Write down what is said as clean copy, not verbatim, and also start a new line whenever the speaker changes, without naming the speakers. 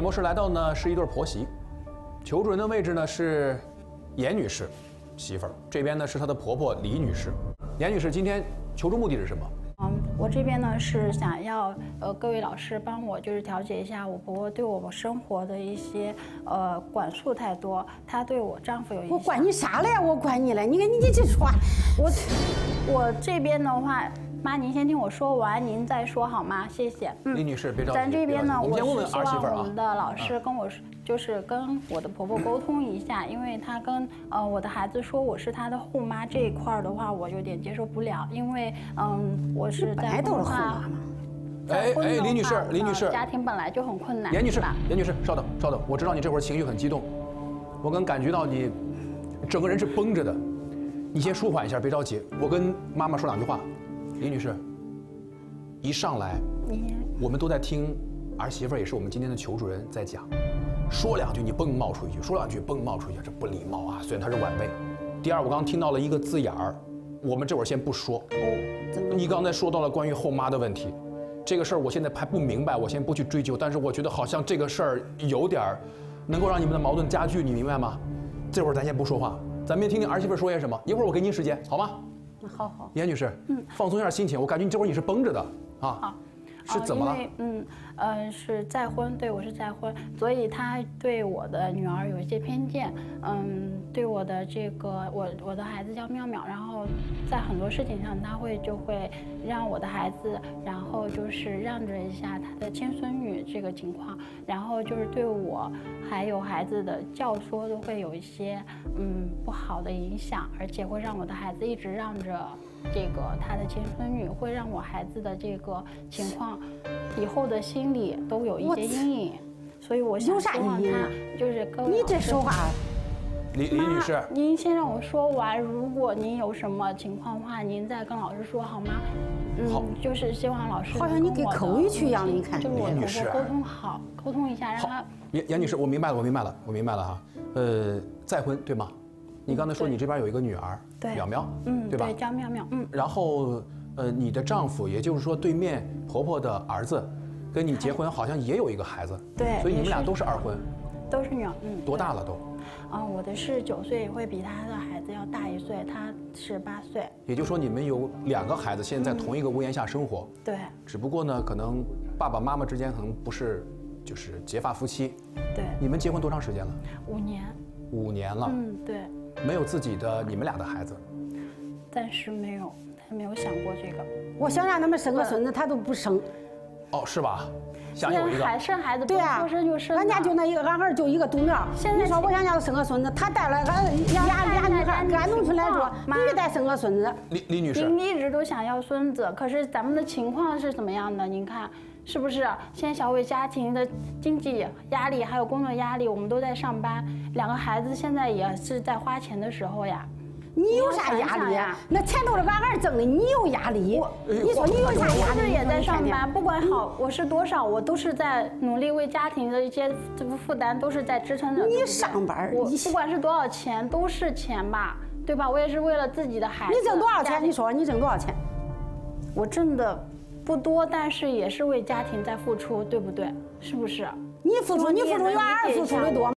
演播室来到呢是一对婆媳，求助人的位置呢是严女士，媳妇儿，这边呢是她的婆婆李女士。严女士，今天求助目的是什么？
我这边呢是想要各位老师帮我就是调节一下我婆婆对我生活的一些管束太多，她对我丈夫有影响。
我管你啥了呀？我管你了？你这说话，
我这边的话。妈，您先听我说完，您再说好吗？谢谢。
李女士，别着急。
咱这边呢，
我先问问儿媳妇啊。
我们的老师跟我就是跟我的婆婆沟通一下，因为她跟我的孩子说我是她的后妈这一块的话，我有点接受不了，因为我是在
本都是后妈嘛。
李女士，
家庭本来就很困难。
严女士，稍等，我知道你这会儿情绪很激动，我能感觉到你整个人是绷着的，你先舒缓一下，别着急。我跟妈妈说两句话。李女士，一上来，我们都在听儿媳妇，也是我们今天的求助人在讲，说两句你蹦冒出一句，说两句蹦冒出一句，这不礼貌啊！虽然她是晚辈。第二，我刚听到了一个字眼儿，我们这会儿先不说。你刚才说到了关于后妈的问题，这个事儿我现在还不明白，我先不去追究。但是我觉得好像这个事儿有点儿能够让你们的矛盾加剧，你明白吗？这会儿咱先不说话，咱们听听儿媳妇说些什么。一会儿我给您时间，好吗？
好，
严女士，放松一下心情。我感觉你这会儿你是绷着的啊。
好，
是怎么了？
是再婚，对我是再婚，所以他对我的女儿有一些偏见。对我的这个我的孩子叫妙妙，然后在很多事情上他就会让我的孩子，然后就是让着一下他的亲孙女这个情况，然后就是对我还有孩子的教唆都会有一些不好的影响，而且会让我的孩子一直让着这个他的亲孙女，会让我孩子的这个情况以后的心理都有一些阴影，所以我想希望他就是各位
你这说话。
李女士，
您先让我说完。如果您有什么情况的话，您再跟老师说好吗？
好，
就是希望老师
好像你给扣回去一样，你看，
就是我婆婆沟通一下，让她。
严女士，我明白了哈。再婚对吗？你刚才说你这边有一个女儿，
对，
淼淼，对吧？
对，叫妙妙，
然后你的丈夫，也就是说对面婆婆的儿子，跟你结婚好像也有一个孩子，
对，
所以你们俩都是二婚，
都是女儿，
多大了都？
我的是9岁，会比他的孩子要大1岁，他是8岁。
也就是说你们有2个孩子，现在在同一个屋檐下生活。
对。
只不过呢，可能爸爸妈妈之间可能不是就是结发夫妻。
对。
你们结婚多长时间了
？5年。
5年了。
对。
没有自己的你们俩的孩子？
暂时没有，他没有想过这个。
我想让他们生个孙子，他都不生。
哦，是吧？想有一个
生孩子，
对啊，
说生就生。
俺家就那一个，俺儿就一个独苗。你说我想让他生个孙子，他带了俩女孩，搁俺农村来说，必须得生个孙子。
李女士，
您一直都想要孙子，可是咱们的情况是怎么样的？您看是不是？现在小伟家庭的经济压力还有工作压力，我们都在上班，2个孩子现在也是在花钱的时候呀。
你有啥压力呀？那钱都是俺儿挣的，你有压力？你说你有啥压力？
我也在上班，不管好我是多少，我都是在努力为家庭的一些负担，都是在支撑着。
你上班，
我不管是多少钱，都是钱吧，对吧？我也是为了自己的孩子。
你挣多少钱？你说你挣多少钱？
我挣的不多，但是也是为家庭在付出，对不对？是不是？
你付出，有俺儿付出的多。